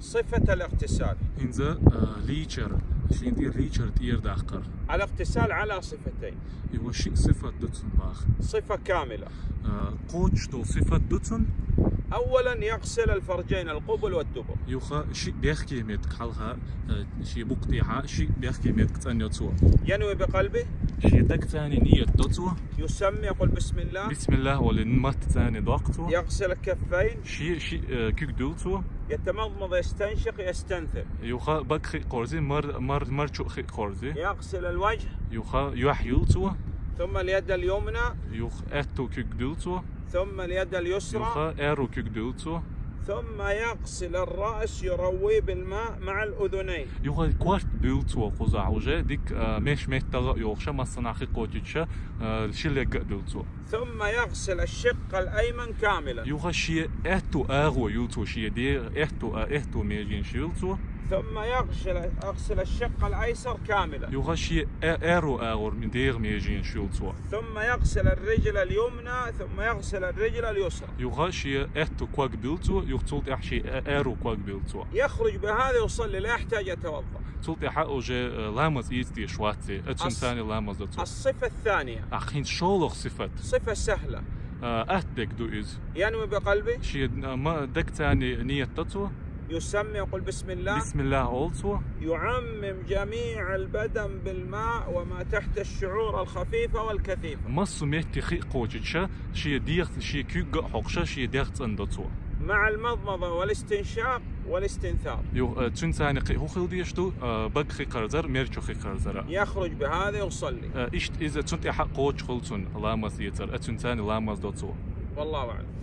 صفة الاغتسال. إنزا ليتشر شين دير ليتشر دير داخر. الاغتسال على صفتين. يو شي صفة دوتن باخ. صفة كاملة. قوتش تو صفة دوتن. أولا يغسل الفرجين القبل والدبر. يوخا شي بيحكي ميت حالها شي بقطيعة شي بيحكي ميت تانيوتو. ينوي بقلبه. شي دك تاني نية دوتو. يسمي يقول بسم الله. بسم الله ولنمت تاني دوقتو. يغسل الكفين. شي كيك دولتو. يتمضمض يستنشق يستنثر. يوخا بكخي قرزي مر شوخي قرزي. يغسل الوجه. يوخا يوحيلتو. ثم اليد اليمنى. يوخ اتو كيك دولتو. ثم اليد اليسرى. يوخا ايرو كيك دولتو. ثم يغسل الرأس يرويه بالماء مع الأذنين. يوخا كوارت دولتو قوزا عوجة ديك مش ميتغا يوخشا ما صناخي قوتيتشا شلق دولتو. ثم يغسل الشق الأيمن كاملا. يوخا شي اتو اغو يولتو شي دير اتو ميجين شيلتو. ثم يغسل الشق الأيسر كاملا. يوخا شي اغو من دير ميجين شيلتو. ثم يغسل الرجل اليمنى ثم يغسل الرجل اليسرى. يوخا شي اتو كواك بيلتو يوختولت احشي ايرو كواك بيلتو. يخرج بهذا يصلي لا يحتاج يتوضا. تولت حقه جي لامز ايستي شواتي اتشن ثاني لامز دتو. الصفة الثانية. اخين شولخ صفة. صفة سهلة. اتدك دو از. ينوي بقلبه. شي ما دك ثاني نية تتو. يسمي يقول بسم الله. بسم الله أولتو. يعمم جميع البدن بالماء وما تحت الشعور الخفيفة والكثيفة. مصو ميتي خي قوتشا شي ديخت شي كيغ حقشا شي ديخت اندتو. مع المضمضة والاستنشاق والاستنثار. يو تشن ثاني قي هو خلديشتو بق خي قرزر ميرچو خي قرزر. يخرج بهذا يصلي. اشت اذا تنت حق قوتش خلتون لامز يتر اتشن ثاني لامز دوتو. والله أعلم.